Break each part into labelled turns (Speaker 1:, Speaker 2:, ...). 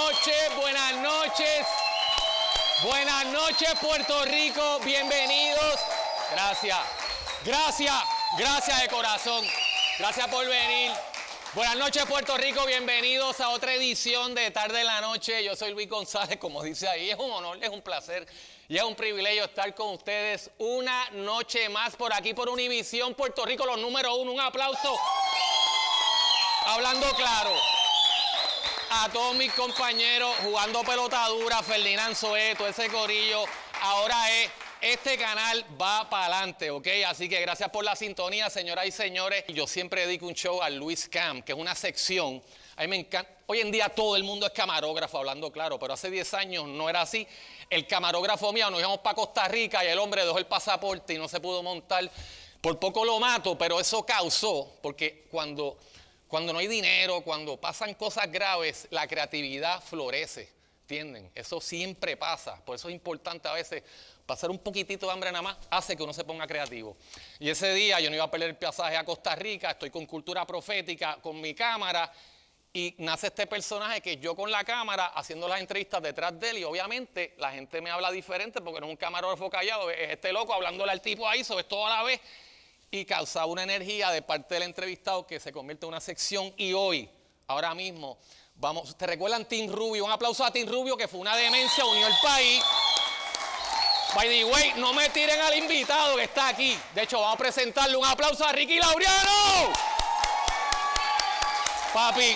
Speaker 1: noches, buenas noches. Buenas noches, Puerto Rico. Bienvenidos. Gracias. Gracias. Gracias de corazón. Gracias por venir. Buenas noches, Puerto Rico. Bienvenidos a otra edición de Tarde en la Noche. Yo soy Luis González, como dice ahí. Es un honor, es un placer y es un privilegio estar con ustedes una noche más por aquí, por Univisión Puerto Rico, los número uno. Un aplauso. Hablando claro. A todos mis compañeros jugando pelota dura, Ferdinand Soeto, ese corillo. Ahora este canal va para adelante, ¿ok? Así que gracias por la sintonía, señoras y señores. Yo siempre dedico un show al Luis Cam, que es una sección. A mí me encanta. Hoy en día todo el mundo es camarógrafo, hablando claro, pero hace 10 años no era así. El camarógrafo mío, nos íbamos para Costa Rica y el hombre dejó el pasaporte y no se pudo montar. Por poco lo mato, pero eso causó, porque cuando no hay dinero, cuando pasan cosas graves, la creatividad florece, ¿entienden? Eso siempre pasa, por eso es importante a veces pasar un poquitito de hambre nada más, hace que uno se ponga creativo. Y ese día yo no iba a perder el pasaje a Costa Rica, estoy con Cultura Profética, con mi cámara, y nace este personaje que yo con la cámara haciendo las entrevistas detrás de él, y obviamente la gente me habla diferente porque no es un camarógrafo callado, es este loco hablándole al tipo ahí, sobre todo a la vez, y causaba una energía de parte del entrevistado que se convierte en una sección. Y hoy, ahora mismo, vamos, ¿te recuerdan Team Rubio? Un aplauso a Team Rubio, que fue una demencia, unió el país. By the way, no me tiren al invitado que está aquí. De hecho, vamos a presentarle un aplauso a Ricky Laureano. Papi.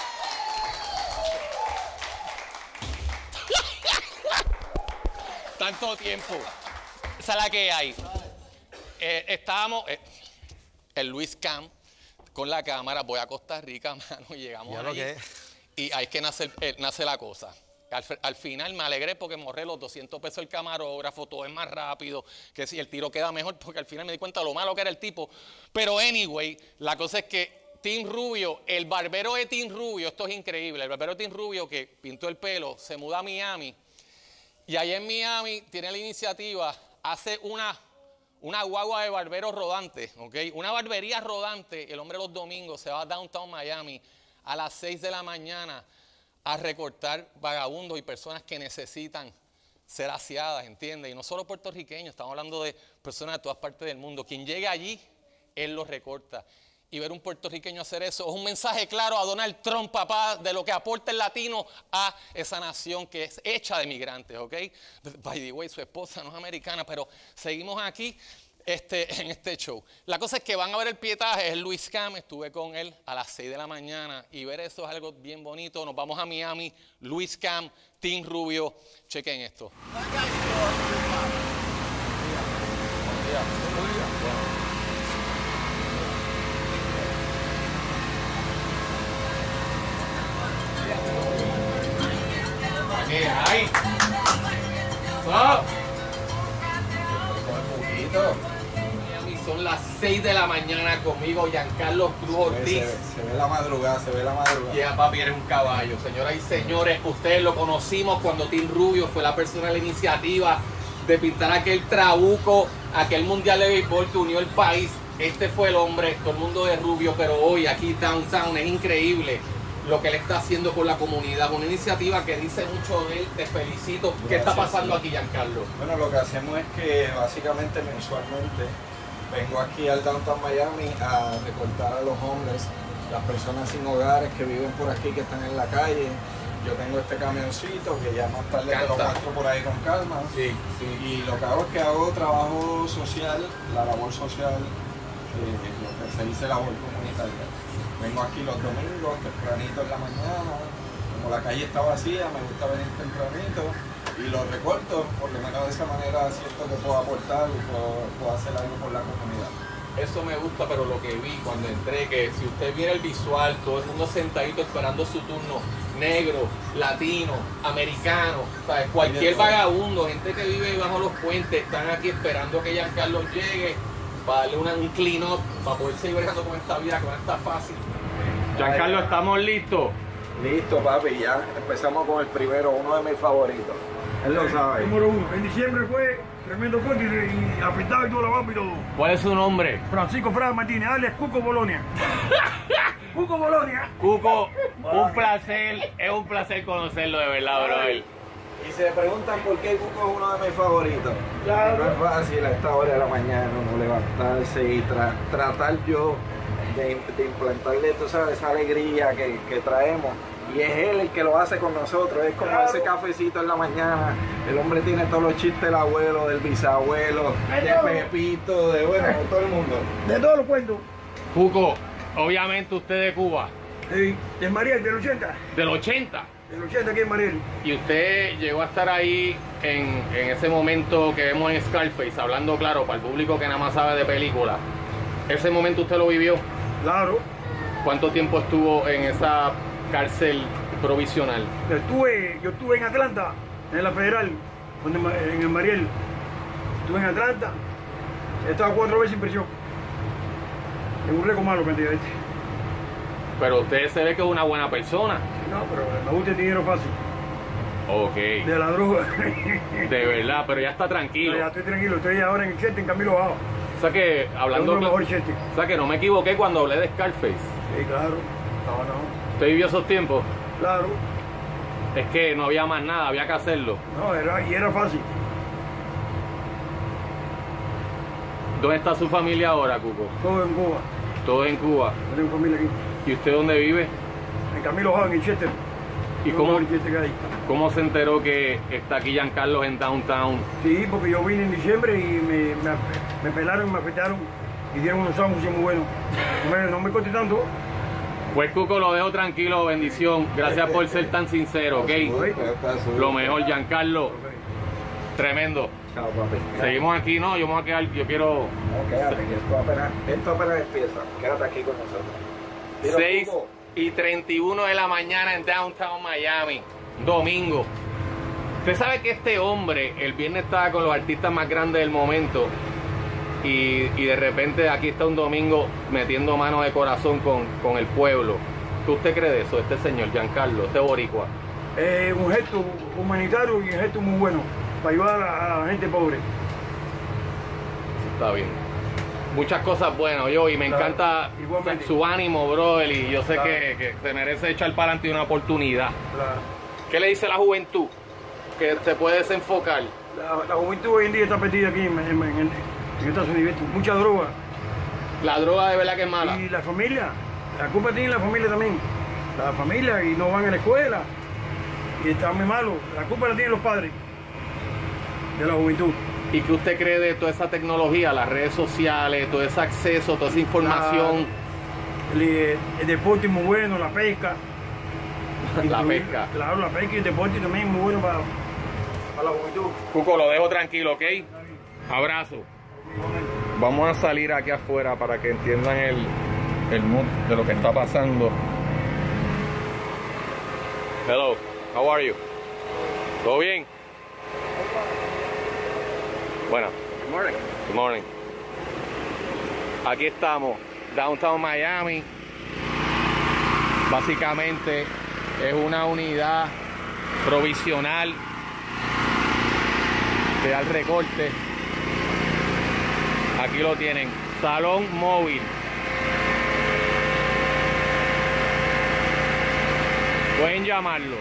Speaker 1: Tanto tiempo. Esa es la que hay. Estábamos, el Luis Cam, con la cámara, voy a Costa Rica, mano, y llegamos allí, y ahí es que nace la cosa. Al final me alegré porque me ahorré los 200 pesos el camarógrafo, todo es más rápido, que si el tiro queda mejor, porque al final me di cuenta de lo malo que era el tipo. Pero anyway, la cosa es que Team Rubio, el barbero de Team Rubio, esto es increíble, el barbero de Team Rubio que pintó el pelo, se muda a Miami, y allá en Miami tiene la iniciativa, hace una guagua de barberos rodante, ¿ok? Una barbería rodante. El hombre los domingos se va a Downtown Miami a las 6 de la mañana a recortar vagabundos y personas que necesitan ser aseadas, ¿entiendes? Y no solo puertorriqueños, estamos hablando de personas de todas partes del mundo. Quien llegue allí, él los recorta. Y ver un puertorriqueño hacer eso es un mensaje claro a Donald Trump, papá, de lo que aporta el latino a esa nación que es hecha de migrantes, ¿ok? By the way, su esposa no es americana, pero seguimos aquí en este show. La cosa es que van a ver el pietaje, es Luis Cam, estuve con él a las 6 de la mañana y ver eso es algo bien bonito. Nos vamos a Miami, Luis Cam, Team Rubio, chequen esto. ¡Ay! Son las 6 de la mañana conmigo, Giancarlo Cruz Ortiz.
Speaker 2: Se ve la madrugada, se ve la madrugada.
Speaker 1: Ya, papi, eres un caballo. Señoras y señores, ustedes lo conocimos cuando Team Rubio fue la persona de la iniciativa de pintar aquel trabuco, aquel mundial de béisbol que unió el país. Este fue el hombre, todo el mundo de Rubio, pero hoy aquí Downtown es increíble lo que él está haciendo con la comunidad, una iniciativa que dice mucho de él. Te felicito. ¿Qué está pasando aquí, Giancarlo?
Speaker 2: Bueno, lo que hacemos es que básicamente mensualmente vengo aquí al Downtown Miami a recortar a los hombres, las personas sin hogares que viven por aquí, que están en la calle. Yo tengo este camioncito que ya más tarde te lo muestro por ahí con calma.
Speaker 1: Sí, sí.
Speaker 2: Y lo que hago es que hago trabajo social, la labor social, lo que se dice labor comunitaria. Vengo aquí los domingos, tempranito en la mañana, como la calle está vacía, me gusta venir tempranito y lo recorto, por lo menos de esa manera siento que puedo aportar y puedo hacer algo por la comunidad.
Speaker 1: Eso me gusta, pero lo que vi cuando entré, que si usted viera el visual, todo el mundo sentadito esperando su turno, negro, latino, americano, ¿sabes? Cualquier vagabundo, gente que vive bajo los puentes, están aquí esperando que Giancarlo llegue para darle un clean up, para poder seguir bregando con esta vida, con esta fácil. Giancarlo, ¿estamos listos?
Speaker 2: Listo, papi, ya empezamos con el primero, uno de mis favoritos. Él lo sabe.
Speaker 3: Número 1. En diciembre fue tremendo corte y afectado y todo la vamos y todo.
Speaker 1: ¿Cuál es su nombre?
Speaker 3: Francisco Frada Martínez, alias Cuco Bolonia. Cuco Bolonia.
Speaker 1: Cuco, un placer, es un placer conocerlo de verdad, brother.
Speaker 2: Y se preguntan por qué Cuco es uno de mis favoritos.
Speaker 3: Claro.
Speaker 2: No es fácil a esta hora de la mañana uno levantarse y tratar yo de implantarle, tú sabes, esa alegría que traemos. Y es él el que lo hace con nosotros, es como ese cafecito en la mañana. El hombre tiene todos los chistes del abuelo, del bisabuelo, de Pepito, de bueno, de todo el mundo.
Speaker 3: De todos los cuentos.
Speaker 1: Cuco, obviamente usted de Cuba.
Speaker 3: De Mariel, del 80.
Speaker 1: Del 80.
Speaker 3: Del 80 aquí en Mariel.
Speaker 1: Y usted llegó a estar ahí en ese momento que vemos en Scarface, hablando claro para el público que nada más sabe de películas. ¿Ese momento usted lo vivió?
Speaker 3: Claro.
Speaker 1: ¿Cuánto tiempo estuvo en esa cárcel provisional?
Speaker 3: Yo estuve en Atlanta, en la Federal, en el Mariel. Estuve en Atlanta. He estado 4 veces en prisión. En un récord malo, cantidad.
Speaker 1: Pero usted se ve que es una buena persona.
Speaker 3: No, pero me gusta el dinero fácil.
Speaker 1: Ok.
Speaker 3: De la droga.
Speaker 1: De verdad, pero ya está tranquilo.
Speaker 3: Ya estoy tranquilo, estoy ahora en el Chete, en Camilo Bajo.
Speaker 1: O sea que, hablando...
Speaker 3: Es mejor Chete.
Speaker 1: O sea que no me equivoqué cuando hablé de Scarface.
Speaker 3: Sí, claro. No.
Speaker 1: ¿Usted vivió esos tiempos?
Speaker 3: Claro.
Speaker 1: Es que no había más nada, había que hacerlo.
Speaker 3: No, era fácil.
Speaker 1: ¿Dónde está su familia ahora, Cuco?
Speaker 3: Todo en Cuba.
Speaker 1: Todos en Cuba.
Speaker 3: No tengo familia aquí.
Speaker 1: ¿Y usted dónde vive?
Speaker 3: En Camilo Bajo, en el Chete.
Speaker 1: ¿Y cómo se enteró que está aquí Giancarlo en Downtown?
Speaker 3: Sí, porque yo vine en diciembre y me pelaron, me afectaron y dieron unos sándwiches muy buenos. No me costé tanto.
Speaker 1: Pues Cuco, lo dejo tranquilo, bendición. Gracias por ser tan sincero, ¿ok? Lo mejor, Giancarlo. Tremendo.
Speaker 2: Chao, papi.
Speaker 1: Seguimos aquí, ¿no? Yo me voy a quedar, yo quiero...
Speaker 2: No, quédate, que esto apenas empieza. Quédate aquí con nosotros.
Speaker 1: 6:31 de la mañana en Downtown Miami, domingo. Usted sabe que este hombre el viernes estaba con los artistas más grandes del momento y de repente aquí está un domingo metiendo mano de corazón con el pueblo. ¿Qué usted cree de eso, este señor Giancarlo, este boricua?
Speaker 3: Un gesto humanitario y un gesto muy bueno para ayudar a la gente pobre.
Speaker 1: Está bien. Muchas cosas buenas, y me encanta su ánimo, brother, y yo sé que se merece echar para adelante una oportunidad.
Speaker 3: Claro.
Speaker 1: ¿Qué le dice la juventud? Que se puede desenfocar.
Speaker 3: La juventud hoy en día está perdida aquí en Estados Unidos. Mucha droga.
Speaker 1: La droga de verdad que es mala.
Speaker 3: Y la familia, la culpa tiene la familia también. La familia y no van a la escuela. Y están muy malos. La culpa la tienen los padres de la juventud.
Speaker 1: ¿Y qué usted cree de toda esa tecnología, las redes sociales, todo ese acceso, toda esa información?
Speaker 3: El deporte es muy bueno, la pesca.
Speaker 1: La pesca.
Speaker 3: Claro, la pesca y el deporte también es muy bueno para la juventud.
Speaker 1: Cuco, lo dejo tranquilo, ¿ok? Abrazo. Vamos a salir aquí afuera para que entiendan el mood de lo que está pasando. Hello, how are you? ¿Todo bien? Bueno, good morning. Good morning. Aquí estamos, Downtown Miami. Básicamente es una unidad provisional que da el recorte. Aquí lo tienen, salón móvil. Pueden llamarlo.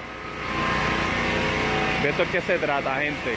Speaker 1: De esto es que se trata, gente.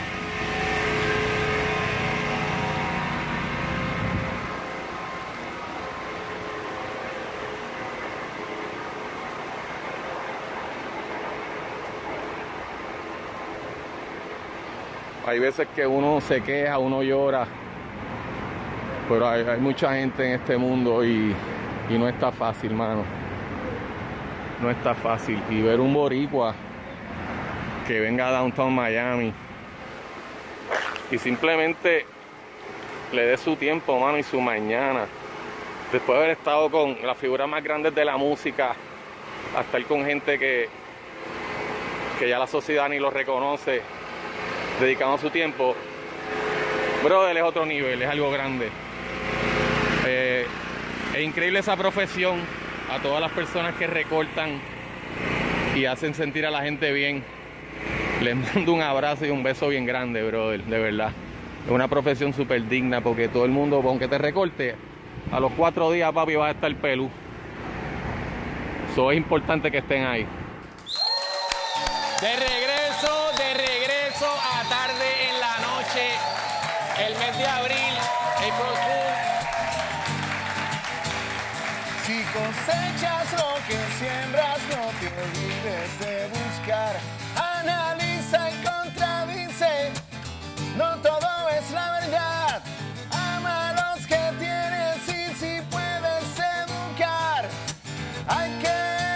Speaker 1: Hay veces que uno se queja, uno llora, pero hay mucha gente en este mundo y no está fácil, mano. No está fácil. Y ver un boricua que venga a Downtown Miami y simplemente le dé su tiempo, mano, y su mañana, después de haber estado con las figuras más grandes de la música, a estar con gente que ya la sociedad ni lo reconoce, dedicando su tiempo, brother, es otro nivel, es algo grande. Es increíble esa profesión. A todas las personas que recortan y hacen sentir a la gente bien, les mando un abrazo y un beso bien grande, brother, de verdad. Es una profesión súper digna porque todo el mundo, aunque te recorte, a los 4 días, papi, vas a estar pelú. So, es importante que estén ahí. De regreso a Tarde en la Noche, el mes de abril, April Fool.
Speaker 4: Si cosechas lo que siembras, no te olvides de buscar. Analiza y contradice, no todo es la verdad. Ama a los que tienes y si puedes educar, hay que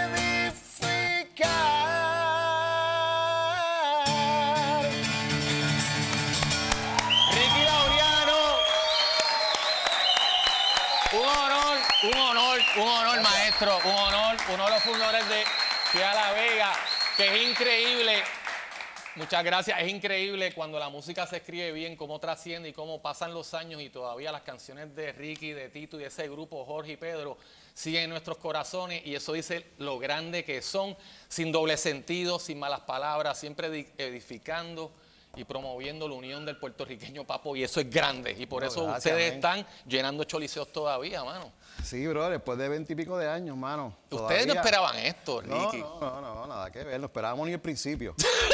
Speaker 4: edificar.
Speaker 1: Ricky Laureano, un honor, maestro, un honor, uno de los fundadores de Ciudad La Vega, que es increíble. Muchas gracias. Es increíble cuando la música se escribe bien, cómo trasciende y cómo pasan los años y todavía las canciones de Ricky, de Tito y de ese grupo, Jorge y Pedro, siguen en nuestros corazones y eso dice lo grande que son, sin doble sentido, sin malas palabras, siempre edificando y promoviendo la unión del puertorriqueño, papo, y eso es grande. Y por eso
Speaker 4: gracias,
Speaker 1: ustedes están llenando choliseos todavía, mano.
Speaker 4: Sí, bro, después de 20 y pico de años, mano.
Speaker 1: Ustedes no esperaban esto, Ricky.
Speaker 4: No, nada que ver, no esperábamos ni el principio.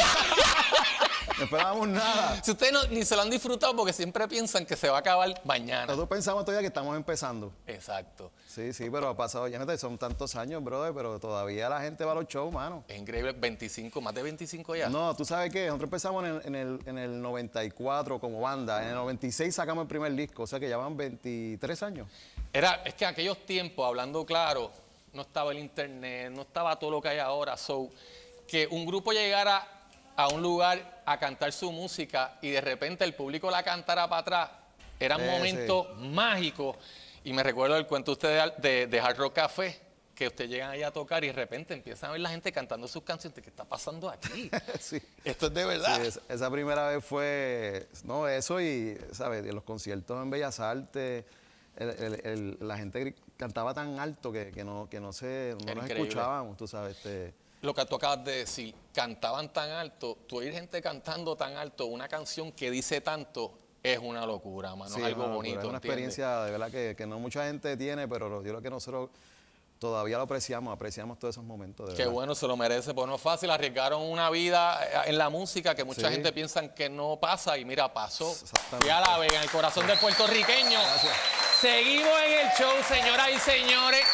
Speaker 4: No esperábamos nada.
Speaker 1: Si ustedes ni se lo han disfrutado porque siempre piensan que se va a acabar mañana.
Speaker 4: Nosotros pensamos todavía que estamos empezando.
Speaker 1: Exacto.
Speaker 4: Sí, pero ha pasado, ya no son tantos años, brother, pero todavía la gente va a los shows, mano.
Speaker 1: Es increíble, 25, más de 25 ya.
Speaker 4: No, tú sabes qué, nosotros empezamos en el 94 como banda, en el 96 sacamos el primer disco, o sea que ya van 23 años.
Speaker 1: Es que en aquellos tiempos, hablando claro, no estaba el internet, no estaba todo lo que hay ahora, que un grupo llegara a un lugar a cantar su música y de repente el público la cantara para atrás, eran momentos mágicos. Y me recuerdo el cuento usted de Hard Rock Café, que ustedes llegan ahí a tocar y de repente empiezan a ver la gente cantando sus canciones. ¿Qué está pasando aquí?
Speaker 4: Sí.
Speaker 1: Esto es de verdad.
Speaker 4: Sí, esa primera vez fue, no, eso y, ¿sabes? En los conciertos en Bellas Artes, la gente cantaba tan alto que no nos escuchábamos, tú sabes.
Speaker 1: Lo que tú acabas de decir, cantaban tan alto, tú oír gente cantando tan alto una canción que dice tanto, es una locura, mano, es algo bonito.
Speaker 4: Es una experiencia de verdad que no mucha gente tiene, pero yo creo que nosotros todavía lo apreciamos todos esos momentos. De
Speaker 1: Qué
Speaker 4: verdad.
Speaker 1: bueno, se lo merece, pues no es fácil, arriesgaron una vida en la música que mucha gente piensa que no pasa y mira, pasó. Fui a La Vega, en el corazón del puertorriqueño.
Speaker 4: Gracias.
Speaker 1: Seguimos en el show, señoras y señores.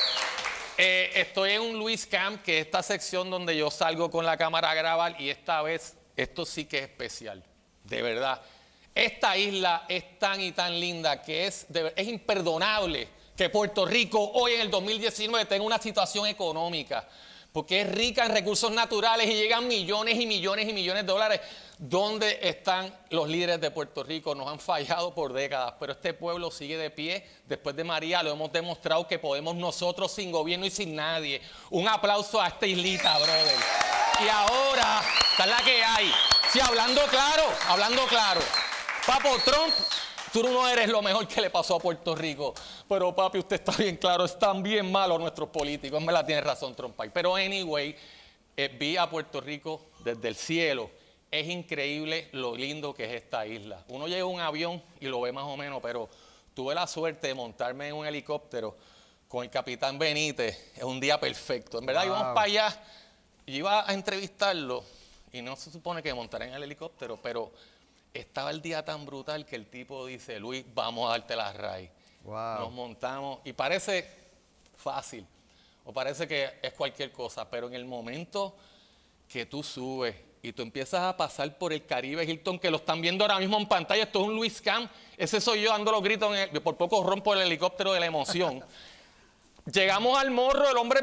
Speaker 1: Estoy en un Luis Camp, que es esta sección donde yo salgo con la cámara a grabar y esta vez, esto sí que es especial, de verdad. Esta isla es tan y tan linda que es imperdonable que Puerto Rico hoy en el 2019 tenga una situación económica, porque es rica en recursos naturales y llegan millones y millones y millones de dólares. ¿Dónde están los líderes de Puerto Rico? Nos han fallado por décadas, pero este pueblo sigue de pie. Después de María lo hemos demostrado que podemos nosotros sin gobierno y sin nadie. Un aplauso a esta islita, brother. Y ahora, esta es la que hay. Sí, hablando claro. Papo, Trump, tú no eres lo mejor que le pasó a Puerto Rico. Pero, papi, usted está bien claro, están bien malos nuestros políticos. Me la tiene razón, Trump. Pero, anyway, vi a Puerto Rico desde el cielo. Es increíble lo lindo que es esta isla. Uno llega a un avión y lo ve más o menos, pero tuve la suerte de montarme en un helicóptero con el capitán Benítez. Es un día perfecto. En verdad, íbamos para allá y iba a entrevistarlo y no se supone que montar en el helicóptero, pero estaba el día tan brutal que el tipo dice, Luis, vamos a darte la raíz.
Speaker 4: Wow.
Speaker 1: Nos montamos y parece fácil o parece que es cualquier cosa, pero en el momento que tú subes y tú empiezas a pasar por el Caribe Hilton, que lo están viendo ahora mismo en pantalla, esto es un Luis Camp, ese soy yo dando los gritos, por poco rompo el helicóptero de la emoción. Llegamos al morro, el hombre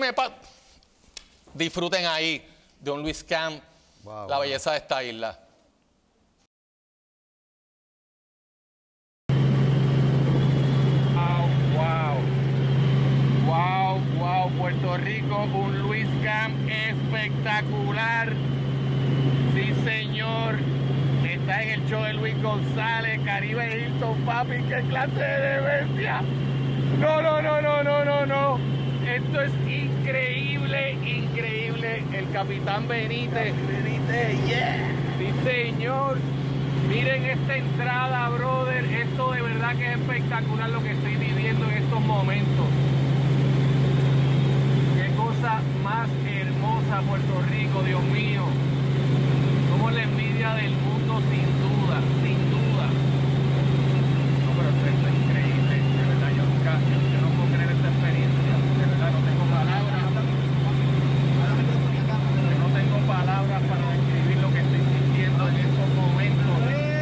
Speaker 1: disfruten ahí de un Luis Camp, la belleza de esta isla. Wow, Puerto Rico, un Luis Camp espectacular. Sí, señor. Está en el show de Luis González, Caribe Hilton, papi, qué clase de demencia. No. Esto es increíble. El capitán Benítez. Yeah. Sí, señor. Miren esta entrada, brother. Esto de verdad que es espectacular lo que estoy viviendo en estos momentos. Qué cosa más hermosa Puerto Rico, Dios mío. Somos la envidia del mundo sin duda, sin duda. No, pero esto es increíble, de verdad, yo no puedo creer esta experiencia, de verdad no tengo palabras. No tengo palabras para describir lo que estoy sintiendo en estos momentos.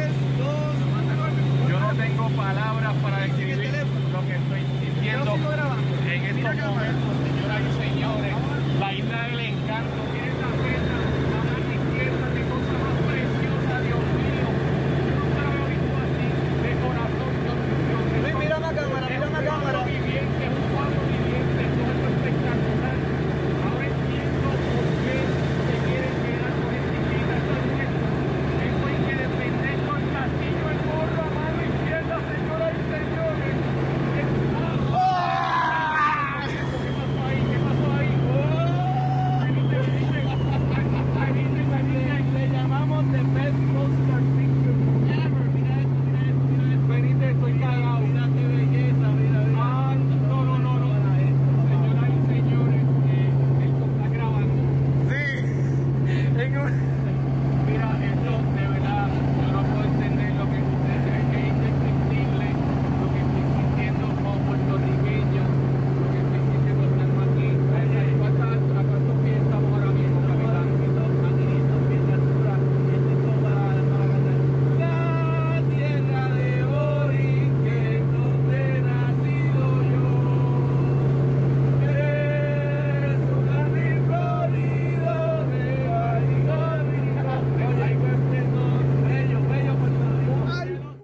Speaker 1: Yo no tengo palabras para describir lo que estoy sintiendo en estos momentos, señoras y señores. La isla del encanto, miren la meta, la mano izquierda, qué cosa más preciosa, Dios mío. Yo nunca lo había visto así, de corazón, Dios.
Speaker 4: Mira la cámara, mira la cámara.
Speaker 1: Viviente, un cuadro viviente, todo esto espectacular. Ahora entiendo por qué se quieren quedar con esta islita. Esto hay que defender con el castillo, el morro a mano izquierda, señoras y señores. ¿Qué pasó ahí? Le llamamos the best postcard picture ever. Mira esto. Benítez, estoy cagado. Mira qué belleza, mira. No. Señoras y señores, esto está grabando. Mira, esto de verdad, yo no puedo entender lo que es indescriptible, lo que estoy sintiendo como puertorriqueño, lo que estoy sintiendo estando aquí. ¿A cuántos pies estamos ahora mismo, capitán? La tierra de origen donde he nacido yo es un recorrido de bello Puerto Rico.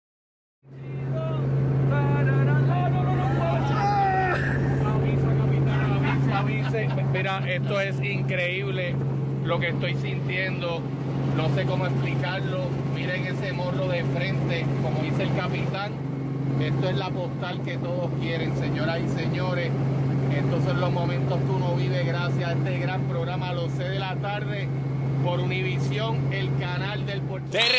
Speaker 1: Avise. Mira, esto es increíble lo que estoy sintiendo. No sé cómo explicarlo. Miren ese morro de frente, como dice el capitán. Esto es la postal que todos quieren, señoras y señores. Estos son los momentos que uno vive gracias a este gran programa a las 6 de la tarde por Univisión, el canal del Puerto Rico. De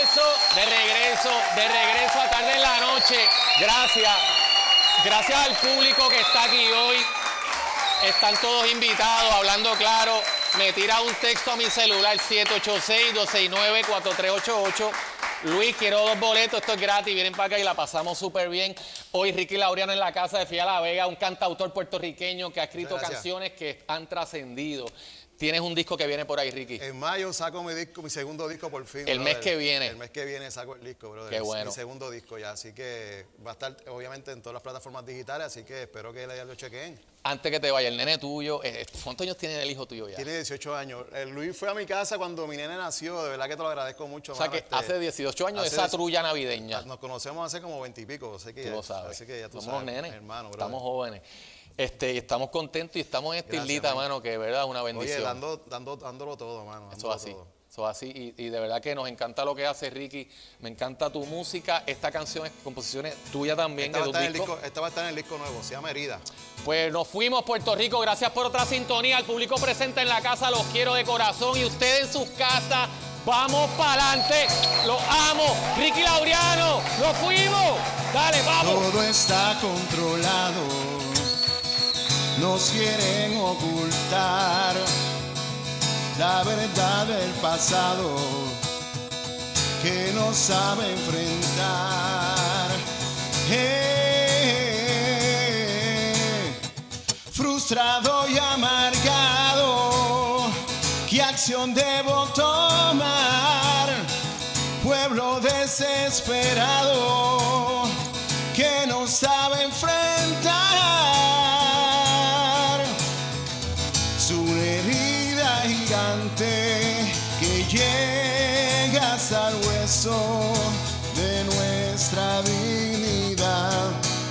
Speaker 1: regreso a tarde en la noche. Gracias al público que está aquí hoy. Están todos invitados, hablando claro. Me tira un texto a mi celular, 786-269-4388. Luis, quiero 2 boletos, esto es gratis, vienen para acá y la pasamos súper bien. Hoy Ricky Laureano en la casa de Fía La Vega, un cantautor puertorriqueño que ha escrito canciones que han trascendido. Tienes un disco que viene por ahí, Ricky.
Speaker 5: En mayo saco mi segundo disco por fin.
Speaker 1: El mes que viene.
Speaker 5: El mes que viene saco el disco, brother.
Speaker 1: Qué bueno.
Speaker 5: Mi segundo disco ya, así que va a estar obviamente en todas las plataformas digitales, así que espero que lo chequen.
Speaker 1: Antes que te vaya, el nene tuyo, ¿cuántos años tiene el hijo tuyo ya?
Speaker 5: Tiene 18 años. Luis fue a mi casa cuando mi nene nació, de verdad que te lo agradezco mucho.
Speaker 1: O sea, que hace 18 años esa trulla navideña.
Speaker 5: Nos conocemos hace como 20 y pico, así que
Speaker 1: tú lo sabes.
Speaker 5: Así que ya tú
Speaker 1: somos
Speaker 5: sabes,
Speaker 1: nenes,
Speaker 5: hermano, brother.
Speaker 1: Estamos jóvenes. Estamos contentos y estamos en esta islita, mano, que de verdad es una bendición.
Speaker 5: Oye, dándolo todo, mano.
Speaker 1: Eso es así. Eso es así. Y de verdad que nos encanta lo que hace, Ricky. Me encanta tu música. Esta canción es composiciones tuyas también.
Speaker 5: Esta va a estar en el disco nuevo, se llama Herida.
Speaker 1: Pues nos fuimos, Puerto Rico. Gracias por otra sintonía. Al público presente en la casa, los quiero de corazón. Y ustedes en sus casas, vamos para adelante. Los amo. Ricky Laureano, nos fuimos. Dale, vamos.
Speaker 4: Todo está controlado. Nos quieren ocultar la verdad del pasado que nos sabe enfrentar. Frustrado y amargado, ¿qué acción debo tomar? Pueblo desesperado que no sabe enfrentar. Que llega hasta el hueso de nuestra dignidad.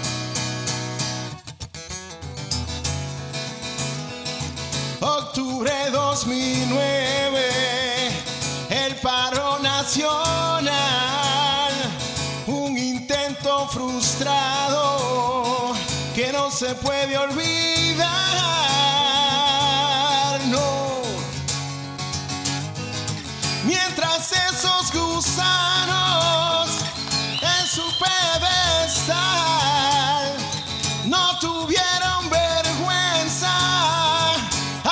Speaker 4: Octubre 2009, el paro nacional, un intento frustrado que no se puede olvidar, no. Mientras esos gusanos en su pedestal no tuvieron vergüenza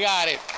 Speaker 1: Gare.